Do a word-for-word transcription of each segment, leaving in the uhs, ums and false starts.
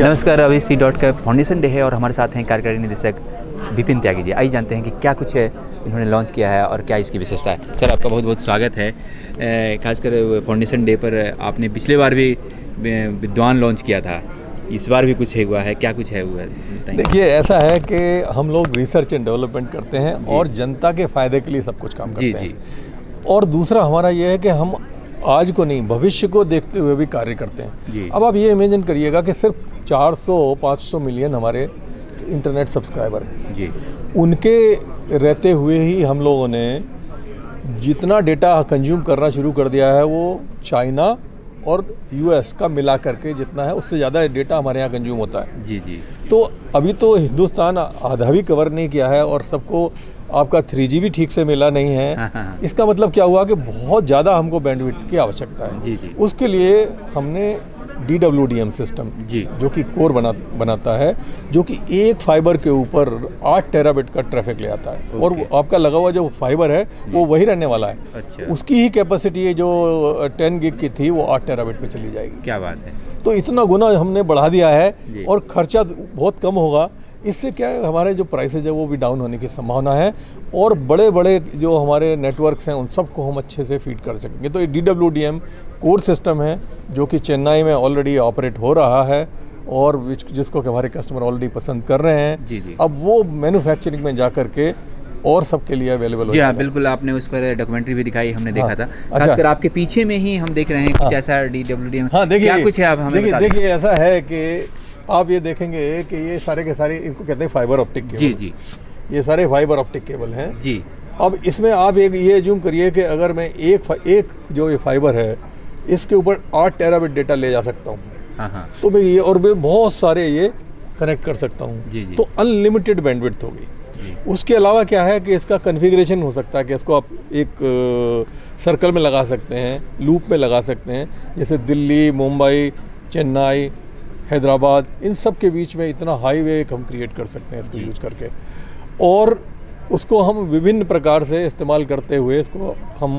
नमस्कार, अभी C dot का फाउंडेशन डे है और हमारे साथ हैं कार्यकारी निदेशक विपिन त्यागी जी। आइए जानते हैं कि क्या कुछ है इन्होंने लॉन्च किया है और क्या इसकी विशेषता है। सर, आपका बहुत बहुत स्वागत है। खासकर फाउंडेशन डे पर आपने पिछले बार भी विद्वान लॉन्च किया था, इस बार भी कुछ है हुआ है, क्या कुछ है हुआ है? देखिए, ऐसा है कि हम लोग रिसर्च एंड डेवलपमेंट करते हैं और जनता के फ़ायदे के लिए सब कुछ काम करते जी, हैं। और दूसरा हमारा ये है कि हम आज को नहीं, भविष्य को देखते हुए भी कार्य करते हैं। अब आप ये इमेजिन करिएगा कि सिर्फ चार सौ पाँच सौ मिलियन हमारे इंटरनेट सब्सक्राइबर हैं जी। उनके रहते हुए ही हम लोगों ने जितना डेटा कंज्यूम करना शुरू कर दिया है वो चाइना और यूएस का मिला करके जितना है उससे ज़्यादा डेटा हमारे यहाँ कंज्यूम होता है जी जी। तो अभी तो हिंदुस्तान आधा भी कवर नहीं किया है और सबको आपका थ्री जी भी ठीक से मिला नहीं है। हाँ हाँ। इसका मतलब क्या हुआ कि बहुत ज़्यादा हमको बैंडविड्थ की आवश्यकता है जी जी। उसके लिए हमने D W D M system जी, जो कि कोर बना बनाता है, जो कि एक फाइबर के ऊपर आठ टेराबिट का ट्रैफिक ले आता है और आपका लगा हुआ जो फाइबर है वो वही रहने वाला है। अच्छा। उसकी ही कैपेसिटी है जो टेन गिग की थी वो आठ टेराबिट पे चली जाएगी। क्या बात है! तो इतना गुना हमने बढ़ा दिया है और खर्चा बहुत कम होगा। इससे क्या है, हमारे जो प्राइसेज है वो भी डाउन होने की संभावना है और बड़े बड़े जो हमारे नेटवर्क्स हैं उन सबको हम अच्छे से फीड कर सकेंगे। तो ये D W D M core system है जो कि चेन्नई में ऑलरेडी ऑपरेट हो रहा है और जिसको कि हमारे कस्टमर ऑलरेडी पसंद कर रहे हैं जी जी। अब वो मैन्युफैक्चरिंग में जा करके और सबके लिए अवेलेबल हो। जी हाँ, बिल्कुल, आपने उस पर डॉक्यूमेंटरी भी दिखाई, हमने देखा हाँ, था। खासकर अच्छा। आपके पीछे में ही हम देख रहे हैं कुछ हाँ, ऐसा डी डब्ल्यू डी एम। हाँ, देखिए क्या कुछ है, आप हमें देखिए देखिए ऐसा है कि आप ये देखेंगे कि ये सारे के सारे इनको कहते हैं फाइबर ऑप्टिक केबल जी जी। ये सारे फाइबर ऑप्टिक केबल हैं जी। अब इसमें आप एक ये जूम करिए कि अगर मैं एक एक जो ये फाइबर है इसके ऊपर आठ टेराबिट डेटा ले जा सकता हूँ हाँ हाँ। तो मैं ये और मैं बहुत सारे ये कनेक्ट कर सकता हूँ, तो अनलिमिटेड बैंडविड्थ होगी। उसके अलावा क्या है कि इसका कॉन्फ़िगरेशन हो सकता है कि इसको आप एक सर्कल में लगा सकते हैं, लूप में लगा सकते हैं, जैसे दिल्ली, मुंबई, चेन्नई, हैदराबाद, इन सब के बीच में इतना हाईवे हम क्रिएट कर सकते हैं इसको यूज करके। और उसको हम विभिन्न प्रकार से इस्तेमाल करते हुए इसको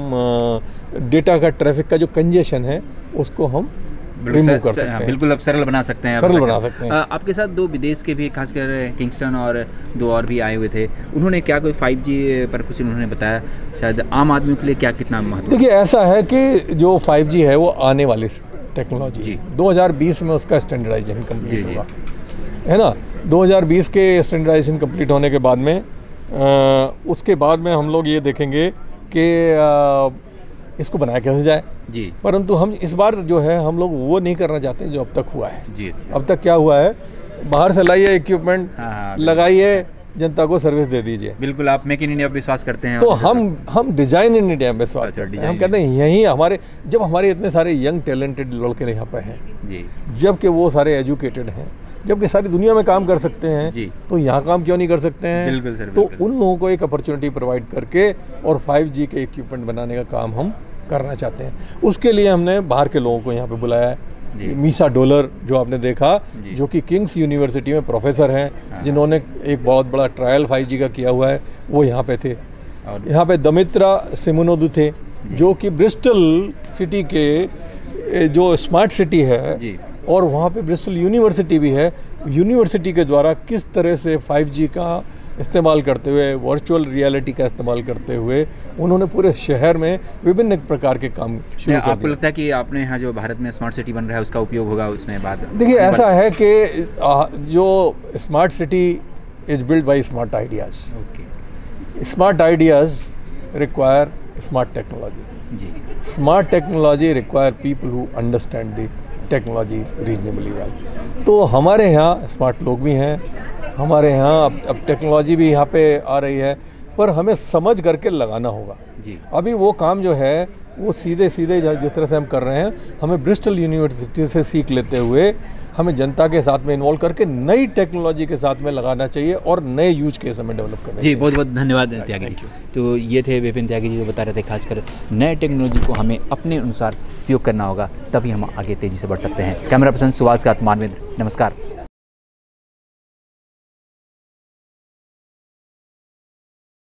हम डेटा का ट्रैफिक का जो कंजेशन है उसको हम रिमूव कर सकते हैं। बिल्कुल, अब सरल बना सकते हैं, सरल बना सकते हैं। आपके साथ दो विदेश के भी, खासकर किंगस्टन और दो और भी आए हुए थे, उन्होंने क्या कोई फाइव जी पर कुछ उन्होंने बताया, शायद आम आदमी के लिए क्या कितना महत्व? देखिए, ऐसा है कि जो फाइव जी है वो आने वाली टेक्नोलॉजी दो हज़ार बीस में उसका स्टैंडर्डाइजेशन कंप्लीट होगा, है ना। दो हज़ार बीस के स्टैंडर्डाइजेशन कंप्लीट होने के बाद में आ, उसके बाद में हम लोग ये देखेंगे कि इसको बनाया कैसे जाए जी। परंतु हम इस बार जो है हम लोग वो नहीं करना चाहते जो अब तक हुआ है जी। अच्छा। अब तक क्या हुआ है, बाहर से लाइए इक्विपमेंट, लगाइए, जनता को सर्विस दे दीजिए। बिल्कुल, आप मेक इन इंडिया पर विश्वास करते हैं? तो हम हम डिजाइन इन इंडिया में विश्वास अच्छा, करते हैं। हम कहते हैं यहीं हमारे, जब हमारे इतने सारे यंग टैलेंटेड लड़के यहाँ पे हैं जी, जबकि वो सारे एजुकेटेड हैं, जबकि सारी दुनिया में काम कर सकते हैं जी, तो यहाँ काम क्यों नहीं कर सकते हैं? बिल्कुल सर, बिल्कुल। तो उन लोगों को एक अपॉर्चुनिटी प्रोवाइड करके और फाइव जी के इक्विपमेंट बनाने का काम हम करना चाहते हैं। उसके लिए हमने बाहर के लोगों को यहाँ पे बुलाया है। मीसा डोलर जो आपने देखा, जो कि किंग्स यूनिवर्सिटी में प्रोफेसर हैं, जिन्होंने एक बहुत बड़ा ट्रायल फाइव जी का किया हुआ है, वो यहाँ पे थे। यहाँ पे दमित्रा सिमोनोदू थे, जो कि ब्रिस्टल सिटी के जो स्मार्ट सिटी है जी, और वहाँ पे ब्रिस्टल यूनिवर्सिटी भी है। यूनिवर्सिटी के द्वारा किस तरह से फाइव जी का इस्तेमाल करते हुए, वर्चुअल रियलिटी का इस्तेमाल करते हुए उन्होंने पूरे शहर में विभिन्न प्रकार के काम शुरू कर दिए। आपको लगता है कि आपने यहाँ जो भारत में स्मार्ट सिटी बन रहा है उसका उपयोग होगा उसमें बाद? देखिए, ऐसा है कि जो smart city is build by smart ideas. Okay. Smart ideas require smart technology जी। Smart technology require people who understand the technology reasonably well. तो हमारे यहाँ स्मार्ट लोग भी हैं, हमारे यहाँ अब अब टेक्नोलॉजी भी यहाँ पे आ रही है, पर हमें समझ करके लगाना होगा जी। अभी वो काम जो है वो सीधे सीधे जिस तरह से हम कर रहे हैं, हमें ब्रिस्टल यूनिवर्सिटी से सीख लेते हुए हमें जनता के साथ में इन्वॉल्व करके नई टेक्नोलॉजी के साथ में लगाना चाहिए और नए यूज केस हमें डेवलप करना चाहिए। जी, बहुत बहुत धन्यवाद त्यागी जी। तो ये थे विपिन त्यागी जी जो बता रहे थे, खासकर नए टेक्नोलॉजी को हमें अपने अनुसार उपयोग करना होगा, तभी हम आगे तेज़ी से बढ़ सकते हैं। कैमरा पर्सन सुभाष का मानवेंद्र, नमस्कार।